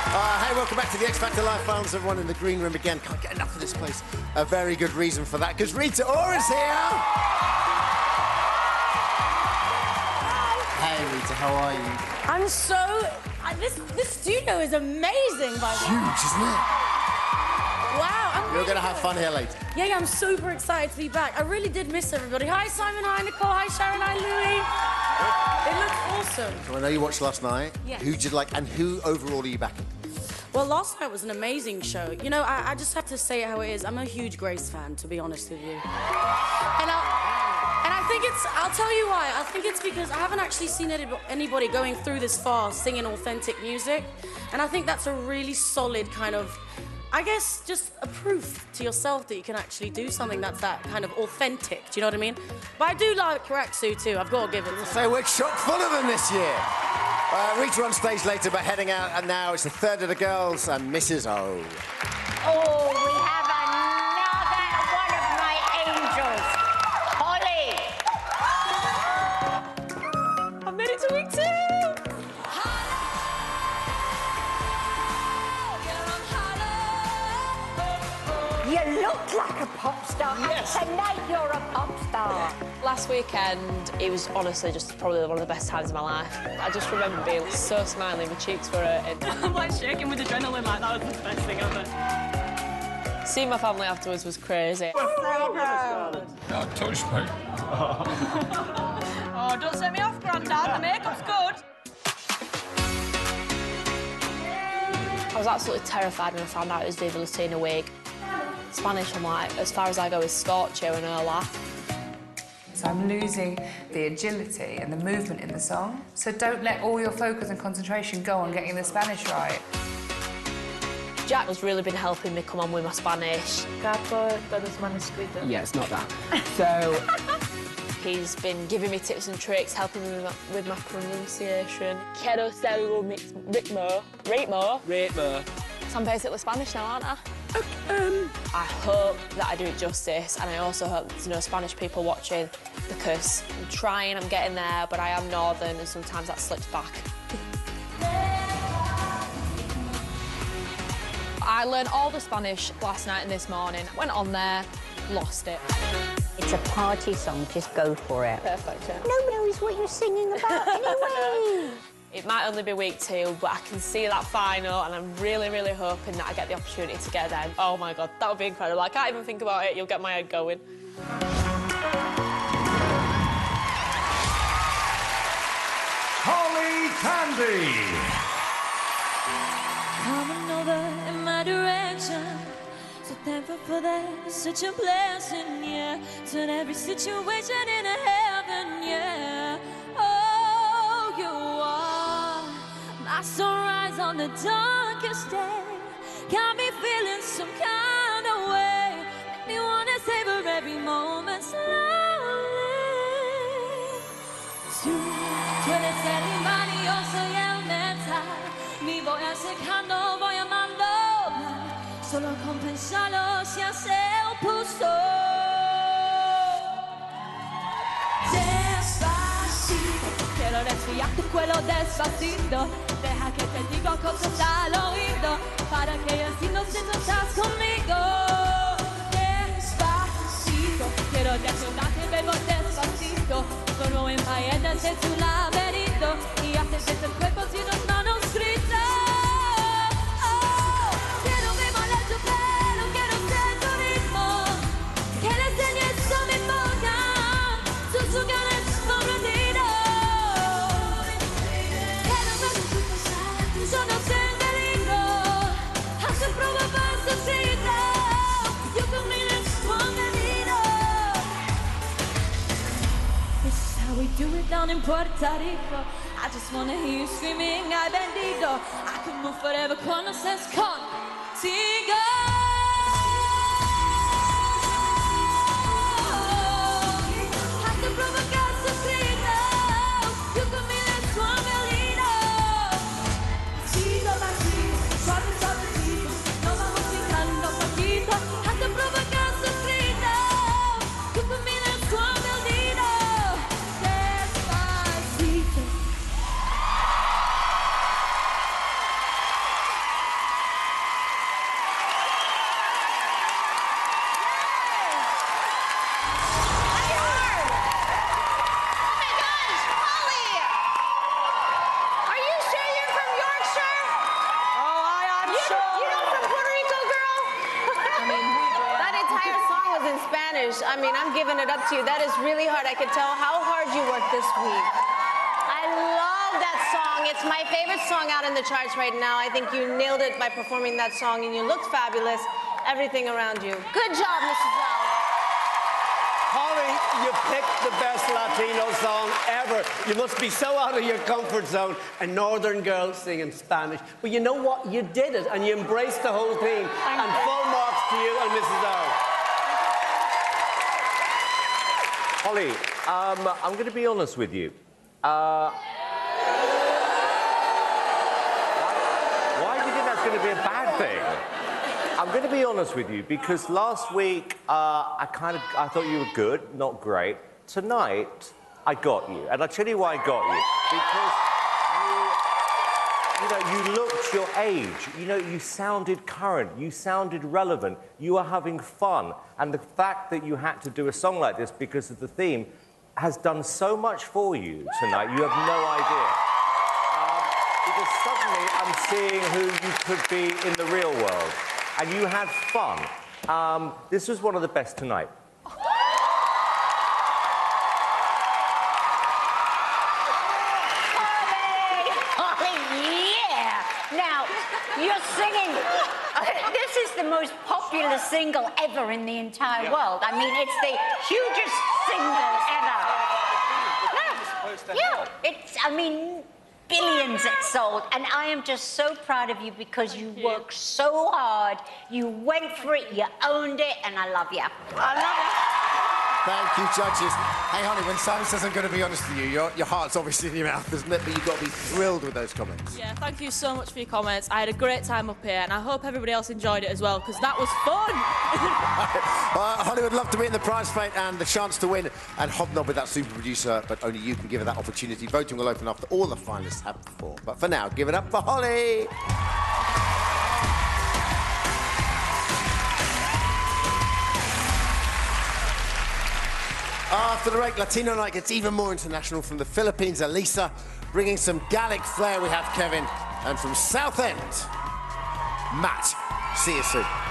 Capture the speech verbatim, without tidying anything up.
Uh, hey, welcome back to the X Factor Live Finals. Everyone in the green room again. Can't get enough of this place. A very good reason for that, because Rita Ora's here. Hey, Rita, how are you? I'm so... I, this, this studio is amazing, by the way. Huge, isn't it? Wow, I'm You're really going to have fun here later. Yeah, yeah, I'm super excited to be back. I really did miss everybody. Hi, Simon. Hi, Nicole. Hi, Sharon. Hi, Louis. It looks awesome. So I know you watched last night. Yes. Who did you like, and who overall are you backing? Well, last night was an amazing show. You know, I, I just have to say it how it is. I'm a huge Grace fan, to be honest with you. And I, and I think it's, I'll tell you why. I think it's because I haven't actually seen any, anybody going through this far singing authentic music. And I think that's a really solid kind of, I guess, just a proof to yourself that you can actually do something that's that kind of authentic. Do you know what I mean? But I do like Raksu too. I've got to give it to him. So we're chock full of them this year. Uh, Rita on stage later, but heading out, and now it's a third of the girls and Missus O. Oh, we have another one of my angels. Holly! I made it to week two! You look like a pop star, Yes. and tonight you're a pop star. Last weekend, it was honestly just probably one of the best times of my life. I just remember being so smiling, my cheeks were hurting. I'm like shaking with adrenaline, like that was the best thing ever. Seeing my family afterwards was crazy. We're so proud. Yeah, touch me. Oh, don't set me off, Grandad. The makeup's good. I was absolutely terrified when I found out it was Viva Latina week. Spanish, I'm like, as far as I go is Scorcho and Olaf. So I'm losing the agility and the movement in the song. So don't let all your focus and concentration go on getting the Spanish right. Jack has really been helping me come on with my Spanish. Capo, todos manuscrito. Yeah, it's not that. So... He's been giving me tips and tricks, helping me with my, with my pronunciation. Quiero ser un ritmo. Ritmo. Ritmo. So I'm basically Spanish now, aren't I? Um... I hope that I do it justice, and I also hope there's no Spanish people watching, because I'm trying, I'm getting there, but I am Northern, and sometimes that slips back. I learned all the Spanish last night and this morning. Went on there, lost it. It's a party song, just go for it. Perfect, yeah. No one knows what you're singing about anyway. It might only be week two, but I can see that final, and I'm really, really hoping that I get the opportunity to get there. Oh, my God, that would be incredible. I can't even think about it. You'll get my head going. Holly Candy. Coming over in my direction. So thankful for that. It's such a blessing, yeah. Turn every situation into heaven, yeah. Oh, you are my sunrise on the darkest day. Got me feeling some kind of way. Make me wanna savor every moment slowly. Tú, tú eres el imán y yo soy el metal. Mi voy acercando, voy amando. Solo con pensarlo se hace el pulso. Despacito, quiero respirar tu cuello despacito. Deja que te diga cosas al oído, para que así no sientas que estás conmigo. Despacito, quiero reaccionarte, bebo despacito. Solo en paredes de tu laberinto, y haces de tu cuerpo sin las manos gritas. Do it down in Puerto Rico. I just wanna hear you screaming, ay bendito. I could move forever, conoces contigo. Hasta provocar sus gritos. You conmigo es tu angelito. Pasito a pasito, suave suavecito. Nos vamos fijando poquito. Hasta provocar sus gritos. You conmigo es tu angelito. Spanish. I mean, I'm giving it up to you. That is really hard. I could tell how hard you worked this week. I love that song. It's my favorite song out in the charts right now. I think you nailed it by performing that song, and you looked fabulous. Everything around you. Good job, Missus Lau. Holly, you picked the best Latino song ever. You must be so out of your comfort zone. A northern girl singing Spanish. But you know what? You did it, and you embraced the whole thing. Thank and you. full marks to you and Missus Lau. Holly, um, I'm going to be honest with you. Uh, why, why do you think that's going to be a bad thing? I'm going to be honest with you, because last week, uh, I kind of, I thought you were good, not great. Tonight, I got you. And I'll tell you why I got you. Because you, you know, you looked your age. You know, you sounded current. You sounded relevant. You were having fun. And the fact that you had to do a song like this because of the theme has done so much for you tonight. You have no idea. Um, because suddenly I'm seeing who you could be in the real world. And you had fun. Um, this was one of the best tonight. Holly! Holly, yeah! Now, you're singing... This is the most popular single ever in the entire Yeah. world. I mean, it's the hugest single ever. No, yeah, it's, I mean... Billions it sold, and I am just so proud of you because you worked so hard, you went for it, you owned it, and I love you. I love you. Thank you, judges. Hey, Holly, when Simon says I'm going to be honest with you, your, your heart's obviously in your mouth, isn't it? But you've got to be thrilled with those comments. Yeah, thank you so much for your comments. I had a great time up here, and I hope everybody else enjoyed it as well, because that was fun. uh, Holly would love to be in the prize fight and the chance to win and hobnob with that super producer, but only you can give her that opportunity. Voting will open after all the finalists have performed. But for now, give it up for Holly. After the break, Latino Night gets even more international. From the Philippines, Elisa, bringing some Gallic flair, we have Kevin. And from Southend, Matt. See you soon.